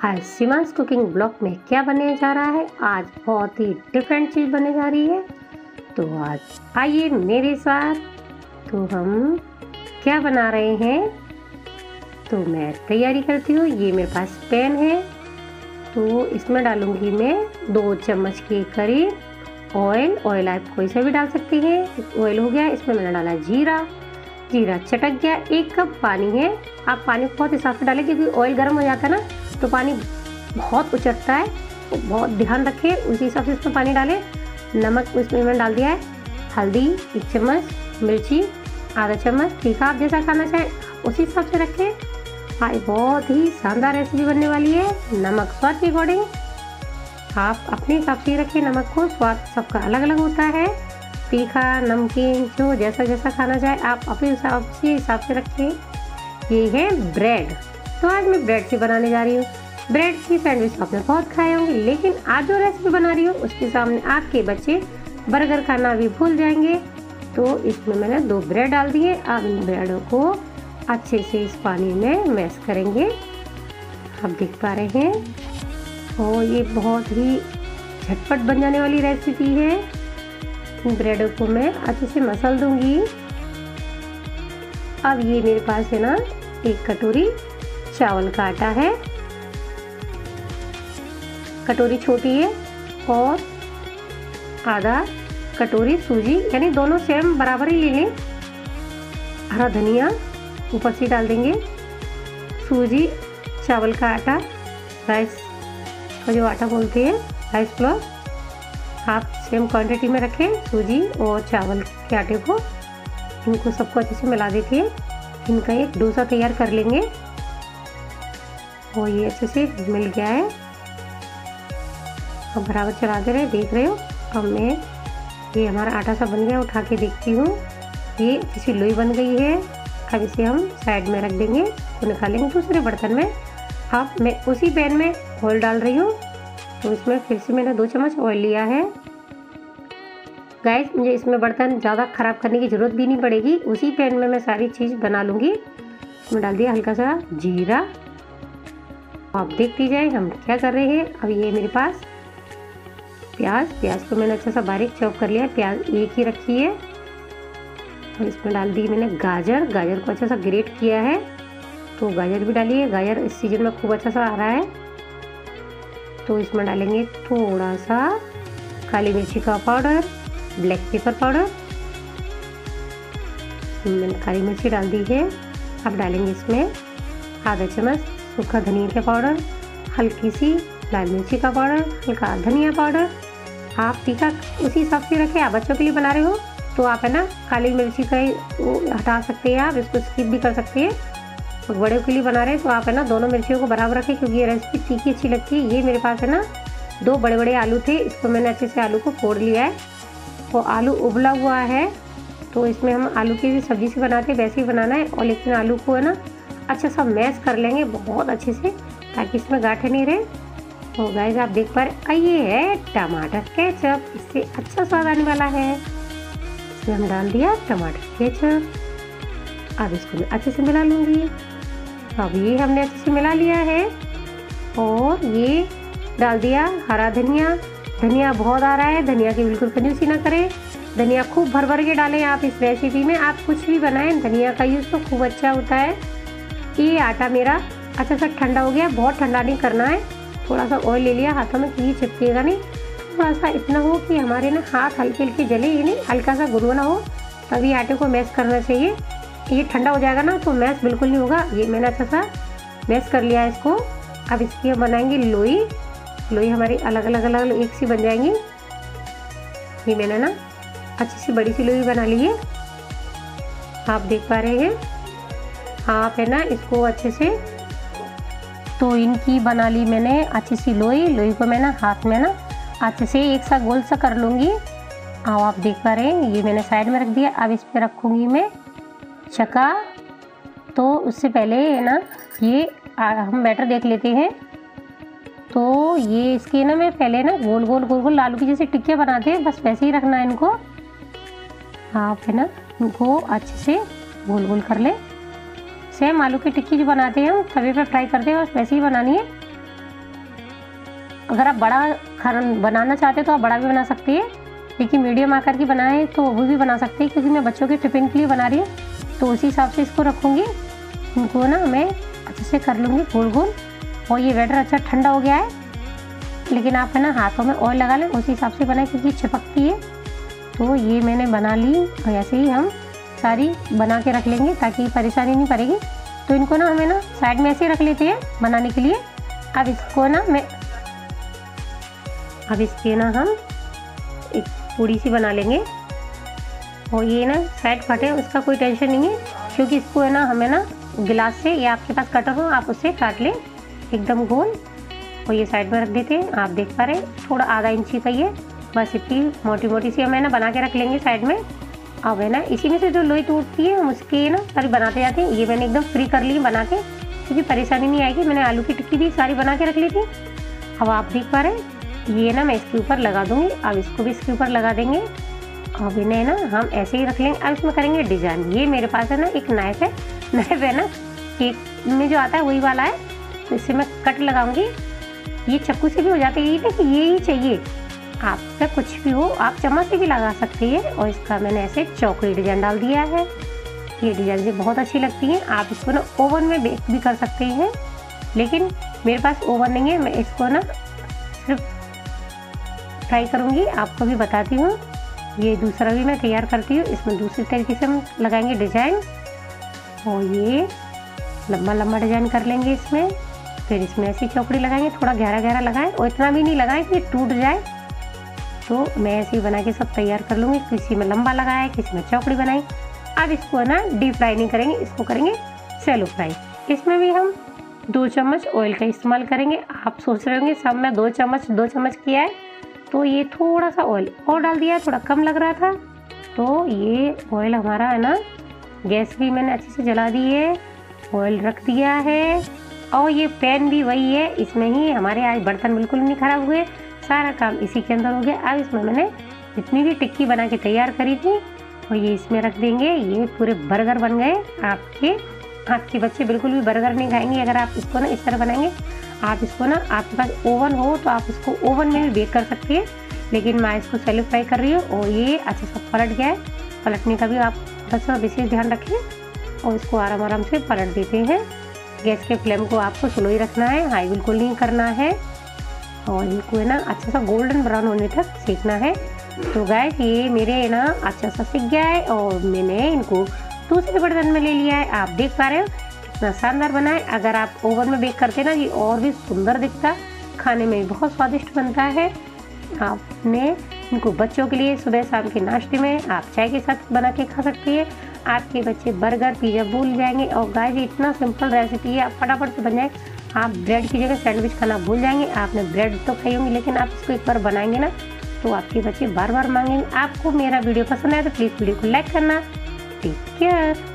आज सीमांस cooking blog में क्या बनने जा रहा है। आज बहुत ही डिफरेंट चीज़ बनने जा रही है। तो आज आइए मेरे साथ। तो हम क्या बना रहे हैं, तो मैं तैयारी करती हूँ। ये मेरे पास पैन है, तो इसमें डालूंगी मैं 2 चम्मच के करीब ऑयल आप कोई सा भी डाल सकती हैं। ऑयल हो गया, इसमें मैंने डाला जीरा चटक गया। 1 कप पानी है। आप पानी बहुत हिसाब से डालें, क्योंकि ऑयल गर्म हो जाता है ना, तो पानी बहुत उचटता है, तो बहुत ध्यान रखें, उसी हिसाब से इसमें पानी डालें। नमक इसमें मैंने डाल दिया है, हल्दी 1 चम्मच, मिर्ची आधा चम्मच, तीखा आप जैसा खाना चाहें उसी हिसाब से रखें। हाँ, बहुत ही शानदार रेसिपी बनने वाली है। नमक स्वाद के अकॉर्डिंग आप अपने हिसाब से रखें। नमक को स्वाद सबका अलग अलग होता है, तीखा नमकीन जो जैसा खाना चाहे आप अपने हिसाब से रखें। ये है ब्रेड, तो आज मैं ब्रेड से बनाने जा रही हूँ। ब्रेड की सैंडविच आपने बहुत खाए होंगे, लेकिन आज जो रेसिपी बना रही हूँ उसके सामने आपके बच्चे बर्गर खाना भी भूल जाएंगे। तो इसमें मैंने 2 ब्रेड डाल दिए। अब इन ब्रेडों को अच्छे से इस पानी में मैश करेंगे। आप देख पा रहे हैं, और ये बहुत ही झटपट बन जाने वाली रेसिपी है। इन ब्रेडों को मैं अच्छे से मसल दूंगी। अब ये मेरे पास है ना 1 कटोरी चावल का आटा है, कटोरी छोटी है, और आधा कटोरी सूजी, यानी दोनों सेम बराबर ही ले लें। हरा धनिया ऊपर से डाल देंगे। सूजी, चावल का आटा, राइस का जो आटा बोलते हैं, राइस फ्लोर, आप सेम क्वांटिटी में रखें। सूजी और चावल के आटे को, इनको सबको अच्छे से मिला देके इनका एक डोसा तैयार कर लेंगे। और ये अच्छे से मिल गया है। अब बराबर चला दे रहे, देख रहे हो। अब मैं ये हमारा आटा सा बन गया, उठा के देखती हूँ, ये अच्छी सी लोई बन गई है। अब इसे हम साइड में रख देंगे, तो निकालेंगे दूसरे बर्तन में। अब मैं उसी पैन में ऑयल डाल रही हूँ, तो इसमें फिर से मैंने 2 चम्मच ऑयल लिया है। गाइस, मुझे इसमें बर्तन ज़्यादा ख़राब करने की ज़रूरत भी नहीं पड़ेगी, उसी पैन में मैं सारी चीज़ बना लूँगी। इसमें डाल दिया हल्का सा जीरा। आप देखती जाए हम क्या कर रहे हैं। अब ये मेरे पास प्याज को मैंने अच्छा सा बारीक चॉप कर लिया है। प्याज 1 ही रखी है। और इसमें डाल दी मैंने गाजर को अच्छा सा ग्रेट किया है, तो गाजर भी डालिए। गाजर इस सीजन में खूब अच्छा सा आ रहा है। तो इसमें डालेंगे थोड़ा सा काली मिर्ची का पाउडर, ब्लैक पेपर पाउडर, मैंने काली मिर्ची डाल दी है। अब डालेंगे इसमें आधा चम्मच सूखा धनिया का पाउडर, हल्की सी लाल मिर्ची का पाउडर, हल्का धनिया पाउडर। आप तीखा उसी हिसाब से रखें। आप बच्चों के लिए बना रहे हो तो आप है ना काली मिर्ची का हटा सकते हैं, आप इसको स्किप भी कर सकते हैं। तो बड़े के लिए बना रहे हैं तो आप है ना दोनों मिर्चियों को बराबर रखें, क्योंकि ये रेसिपी तीखी अच्छी लगती है। ये मेरे पास है ना 2 बड़े आलू थे, इसको मैंने अच्छे से आलू को फोड़ लिया है। तो आलू उबला हुआ है, तो इसमें हम आलू की भी सब्जी से बनाते हैं वैसे ही बनाना है। और लेकिन आलू को है ना अच्छा सा मैश कर लेंगे बहुत अच्छे से, ताकि इसमें गांठें नहीं रहे। तो गाइस, आप देख पा रहे, ये है टमाटर केचप, इससे अच्छा स्वाद आने वाला है। इसमें हम डाल दिया टमाटर केचप। अब इसको मैं अच्छे से मिला लूँगी। अब ये हमने अच्छे से मिला लिया है, और ये डाल दिया हरा धनिया बहुत आ रहा है, धनिया की बिल्कुल कंजूसी ना करें। धनिया खूब भर के डालें आप इस रेसिपी में। आप कुछ भी बनाएं, धनिया का यूज़ तो खूब अच्छा होता है। ये आटा मेरा अच्छा सा ठंडा हो गया, बहुत ठंडा नहीं करना है। थोड़ा सा ऑयल ले लिया हाथों में, कि ये चिपकेगा नहीं। थोड़ा सा इतना हो कि हमारे ना हाथ हल्के जले, ये नहीं हल्का सा गुनगुना हो, तभी आटे को मैश करना चाहिए। ये ठंडा हो जाएगा ना तो मैश बिल्कुल नहीं होगा। ये मैंने अच्छा सा मैश कर लिया है इसको। अब इसकी हम बनाएंगे लोई हमारी अलग एक सी बन जाएंगी। ये मैंने ना अच्छी सी बड़ी सी लोई बना ली है, आप देख पा रहे हैं। आप है ना इसको अच्छे से, तो इनकी बना ली मैंने अच्छी सी लोई को मैं ना हाथ में ना अच्छे से एक सा गोल सा कर लूँगी। आप देख पा रहे हैं, ये मैंने साइड में रख दिया। अब इस पर रखूँगी मैं चक्का। तो उससे पहले है ना ये हम बैटर देख लेते हैं। तो ये इसके ना मैं पहले ना गोल आलू की जैसे टिक्कियाँ बनाते हैं, बस वैसे ही रखना है इनको। आप है ना इनको अच्छे से गोल कर ले। सेम आलू की टिक्की जो बनाते हैं हम तवे पे फ्राई करते हैं, बस वैसे ही बनानी है। अगर आप बड़ा बनाना चाहते हैं तो आप बड़ा भी बना सकते हैं, लेकिन मीडियम आकार की बनाए तो वो भी बना सकते हैं, क्योंकि मैं बच्चों के टिफ़िन के लिए बना रही हूँ तो उसी हिसाब से इसको रखूँगी। इनको ना मैं अच्छे से कर लूँगी गोल गोल। और ये बैटर अच्छा ठंडा हो गया है, लेकिन आप है ना हाथों में ऑयल लगा लें, उसी हिसाब से बनाएं क्योंकि चिपकती है। तो ये मैंने बना ली और ऐसे ही हम सारी बना के रख लेंगे ताकि परेशानी नहीं पड़ेगी। तो इनको ना हमें ना साइड में ऐसे रख लेते हैं बनाने के लिए। अब इसको ना अब इसके ना हम एक पूड़ी सी बना लेंगे। और ये ना साइड फटे उसका कोई टेंशन नहीं है, क्योंकि इसको है ना हमें ना गिलास से या आपके पास कटर हो आप उससे काट लें एकदम गोल। और ये साइड में रख देते हैं। आप देख पा रहे हैं थोड़ा आधा इंची का ये, बस इतनी मोटी मोटी सी हमें ना बना के रख लेंगे साइड में। अब है ना इसी में से जो लोई टूटती है हम उसके ना सारी बनाते जाते हैं। ये मैंने एकदम फ्री कर ली बना के, क्योंकि परेशानी नहीं आएगी। मैंने आलू की टिक्की भी सारी बना के रख ली थी। अब आप देख पा रहे हैं ये ना मैं इसके ऊपर लगा दूंगी। अब इसको भी इसके ऊपर लगा देंगे। अब इन्हें ना हम ऐसे ही रख लेंगे। अब इसमें करेंगे डिजाइन। ये मेरे पास है ना एक नाइफ है। नाइफ है ना केक में जो आता है वही वाला है, तो इससे मैं कट लगाऊंगी। ये चाकू से भी हो जाता है, ये ना कि ये ही चाहिए आपका कुछ भी हो, आप चम्मच से भी लगा सकते हैं। और इसका मैंने ऐसे चौकड़ी डिजाइन डाल दिया है। ये डिजाइन से बहुत अच्छी लगती है। आप इसको ना ओवन में बेक भी कर सकते हैं, लेकिन मेरे पास ओवन नहीं है। मैं इसको ना सिर्फ ट्राई करूँगी, आपको भी बताती हूँ। ये दूसरा भी मैं तैयार करती हूँ। इसमें दूसरी तरीके से हम लगाएंगे डिजाइन। और ये लंबा लंबा डिजाइन कर लेंगे इसमें। फिर इसमें ऐसी चौकड़ी लगाएंगे, थोड़ा गहरा गहरा लगाएं और इतना भी नहीं लगाएं कि टूट जाए। तो मैं ऐसे ही बना के सब तैयार कर लूँगी। किसी में लंबा लगाए, किसी में चौकड़ी बनाई। अब इसको ना डीप फ्राई नहीं करेंगे, इसको करेंगे शैलो फ्राई। इसमें भी हम 2 चम्मच ऑयल का इस्तेमाल करेंगे। आप सोच रहे होंगे सब में 2 चम्मच किया है, तो ये थोड़ा सा ऑयल और डाल दिया है, थोड़ा कम लग रहा था। तो ये ऑयल हमारा है ना, गैस भी मैंने अच्छे से जला दी है, ऑयल रख दिया है। और ये पैन भी वही है, इसमें ही हमारे आज बर्तन बिल्कुल नहीं खराब हुए, सारा काम इसी के अंदर हो गया। अब इसमें मैंने जितनी भी टिक्की बना के तैयार करी थी और ये इसमें रख देंगे। ये पूरे बर्गर बन गए। आपके बच्चे बिल्कुल भी बर्गर नहीं खाएंगे अगर आप इसको ना इस तरह बनाएंगे। आप इसको ना, आपके पास ओवन हो तो आप इसको ओवन में भी बेक कर सकते हैं, लेकिन मैं इसको शैलो फ्राई कर रही हूँ। और ये अच्छा सा पलट गया है। पलटने का भी आप बस विशेष ध्यान रखें और इसको आराम आराम से पलट देते हैं। गैस के फ्लेम को आपको स्लो ही रखना है, हाई बिल्कुल नहीं करना है। और इनको है ना अच्छा सा गोल्डन ब्राउन होने तक सेकना है। तो गाइस ये मेरे ना अच्छा सा सीख गया है और मैंने इनको दूसरे बर्तन में ले लिया है। आप देख पा रहे हो कितना शानदार बना है। अगर आप ओवन में बेक करते ना ये और भी सुंदर दिखता, खाने में भी बहुत स्वादिष्ट बनता है। आपने इनको बच्चों के लिए सुबह शाम के नाश्ते में आप चाय के साथ बना के खा सकते हैं। आपके बच्चे बर्गर पिज़्ज़ा भूल जाएंगे। और गाइस इतना सिंपल रेसिपी है, आप फटाफट से बन जाए। आप ब्रेड की जगह सैंडविच खाना भूल जाएंगे। आपने ब्रेड तो खाई होंगी, लेकिन आप इसको एक बार बनाएंगे ना तो आपके बच्चे बार बार मांगेंगे। आपको मेरा वीडियो पसंद आए तो प्लीज़ वीडियो को लाइक करना। Take care.